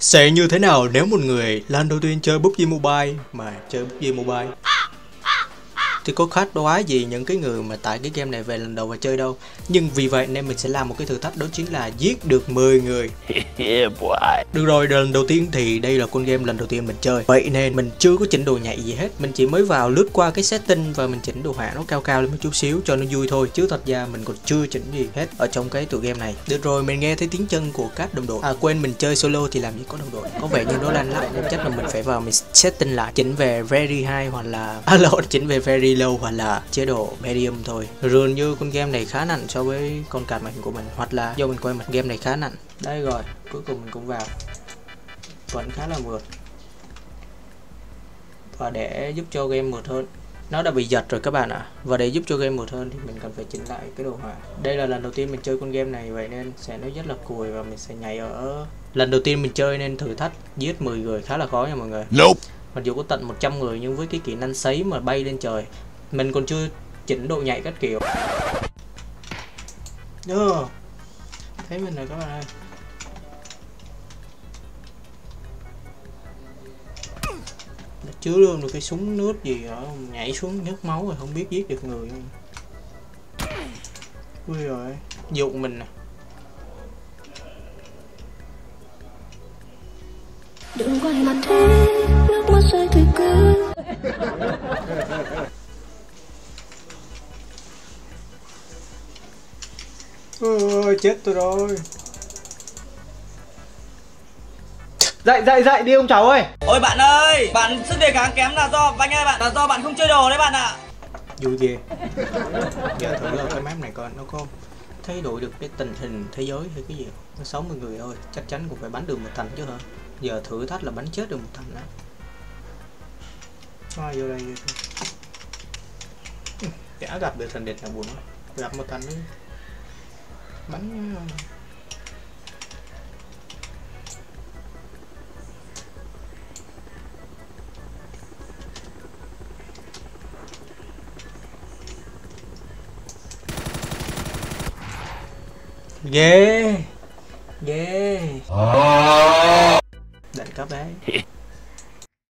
Sẽ như thế nào nếu một người lần đầu tiên chơi PUBG Mobile mà chơi PUBG Mobile? Thì có khác đoá gì những cái người mà tải cái game này về lần đầu và chơi đâu. Nhưng vì vậy nên mình sẽ làm một cái thử thách, đó chính là giết được 10 người. Được rồi, lần đầu tiên thì đây là con game lần đầu tiên mình chơi, vậy nên mình chưa có chỉnh đồ nhạy gì hết. Mình chỉ mới vào lướt qua cái setting và mình chỉnh đồ họa nó cao cao lên một chút xíu cho nó vui thôi, chứ thật ra mình còn chưa chỉnh gì hết ở trong cái tựa game này. Được rồi, mình nghe thấy tiếng chân của các đồng đội. À quên, mình chơi solo thì làm gì có đồng đội, có vẻ như nó lanh lắm nên chắc là mình phải vào mình setting lại, chỉnh về very high hoặc là chỉnh về very low hoặc là chế độ medium thôi. Dường như con game này khá nặng so với con card màn hình của mình, hoặc là do mình quay mặt game này khá nặng. Đây rồi, cuối cùng mình cũng vào, vẫn khá là mượt. Và để giúp cho game mượt hơn, nó đã bị giật rồi các bạn ạ. Và để giúp cho game mượt hơn thì mình cần phải chỉnh lại cái đồ họa. Đây là lần đầu tiên mình chơi con game này, vậy nên sẽ nó rất là cùi và mình sẽ nhảy ở lần đầu tiên mình chơi nên thử thách giết 10 người khá là khó nha mọi người. Mặc dù có tận 100 người nhưng với cái kỹ năng sấy mà bay lên trời, mình còn chưa chỉnh độ nhạy các kiểu. Thấy mình rồi các bạn ơi. Chứa luôn được cái súng nước gì ở, nhảy xuống nhớt máu rồi không biết giết được người không. Ui rồi, dụ mình nè. Đừng quay mặt thế, nước mắt rơi thì cứ. Ôi chết tôi rồi. Dậy đi ông cháu ơi. Ôi bạn ơi, bạn sức đề kháng kém là do anh ơi bạn, là do bạn không chơi đồ đấy bạn ạ. Vui ghê. Giờ thử cái map này coi nó có thay đổi được cái tình hình thế giới hay cái gì. Nó 60 người thôi, chắc chắn cũng phải bắn được một thành chứ hả. Giờ thử thách là bắn chết được một thành đó. Ai vô đây chả gặp được thành địch nào buồn. Gặp một thành nữa bắn. Ghê đẳng cấp đấy.